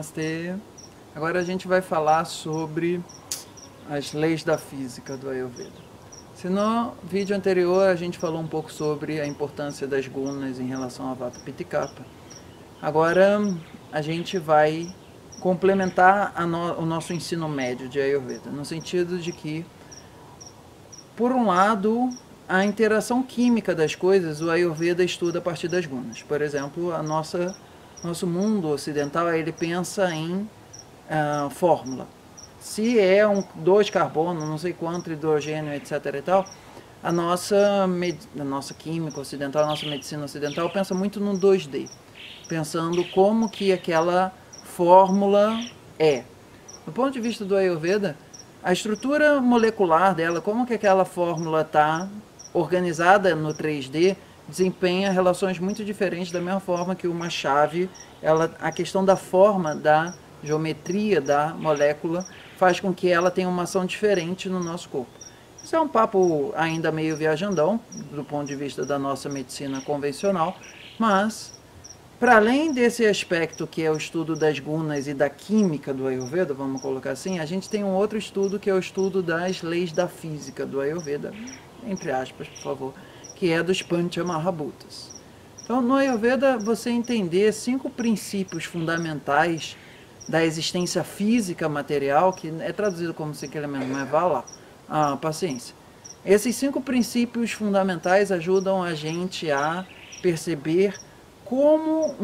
Namastê. Agora a gente vai falar sobre as leis da física do Ayurveda. Se no vídeo anterior a gente falou um pouco sobre a importância das gunas em relação a Vata, Pitta e Kapha. Agora a gente vai complementar o nosso ensino médio de Ayurveda, no sentido de que, por um lado, a interação química das coisas, o Ayurveda estuda a partir das gunas. Por exemplo, nosso mundo ocidental, ele pensa em fórmula. Se é dois carbono, não sei quanto, hidrogênio, etc. e tal, a nossa química ocidental, a nossa medicina ocidental pensa muito no 2D, pensando como que aquela fórmula é. Do ponto de vista do Ayurveda, a estrutura molecular dela, como que aquela fórmula está organizada no 3D, desempenha relações muito diferentes, da mesma forma que uma chave, a questão da forma, da geometria da molécula, faz com que ela tenha uma ação diferente no nosso corpo. Isso é um papo ainda meio viajandão, do ponto de vista da nossa medicina convencional, mas, para além desse aspecto que é o estudo das gunas e da química do Ayurveda, vamos colocar assim, a gente tem um outro estudo que é o estudo das leis da física do Ayurveda, entre aspas, por favor, que é dos Pancha Mahabhutas. Então, no Ayurveda, você entender 5 princípios fundamentais da existência física material, que é traduzido como 5 elementos, mas vá lá, paciência. Esses 5 princípios fundamentais ajudam a gente a perceber como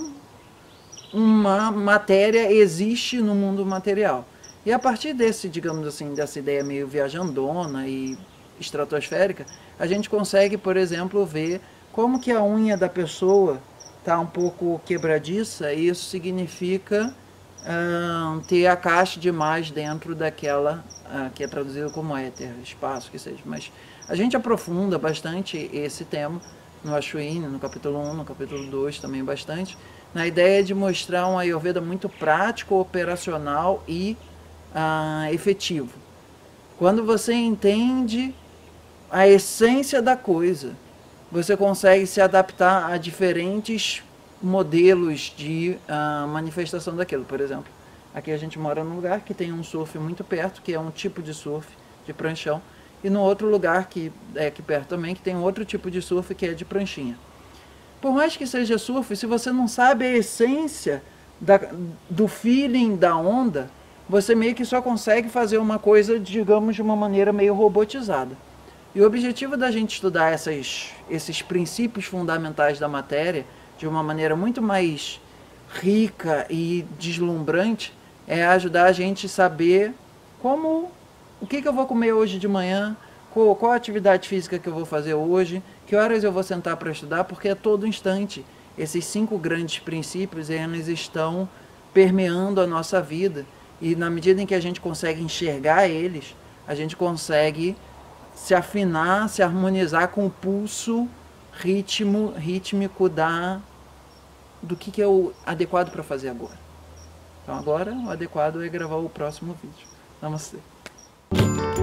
uma matéria existe no mundo material. E a partir desse, digamos assim, dessa ideia meio viajandona e estratosférica, a gente consegue, por exemplo, ver como que a unha da pessoa está um pouco quebradiça, e isso significa ter a caixa demais dentro daquela que é traduzido como éter, espaço, que seja. Mas a gente aprofunda bastante esse tema no Ashwini, no capítulo 1, no capítulo 2 também bastante, na ideia de mostrar um Ayurveda muito prático, operacional e efetivo. Quando você entende a essência da coisa, você consegue se adaptar a diferentes modelos de manifestação daquilo. Por exemplo, aqui a gente mora num lugar que tem um surf muito perto, que é um tipo de surf de pranchão, e no outro lugar que é aqui perto também, que tem outro tipo de surf que é de pranchinha. Por mais que seja surf, se você não sabe a essência do feeling da onda, você meio que só consegue fazer uma coisa, digamos, de uma maneira meio robotizada. E o objetivo da gente estudar esses princípios fundamentais da matéria de uma maneira muito mais rica e deslumbrante é ajudar a gente a saber o que eu vou comer hoje de manhã, qual a atividade física que eu vou fazer hoje, que horas eu vou sentar para estudar, porque a todo instante esses 5 grandes princípios eles estão permeando a nossa vida, e na medida em que a gente consegue enxergar eles, a gente consegue se afinar, se harmonizar com o pulso rítmico do que é o adequado para fazer agora. Então agora o adequado é gravar o próximo vídeo. Namastê.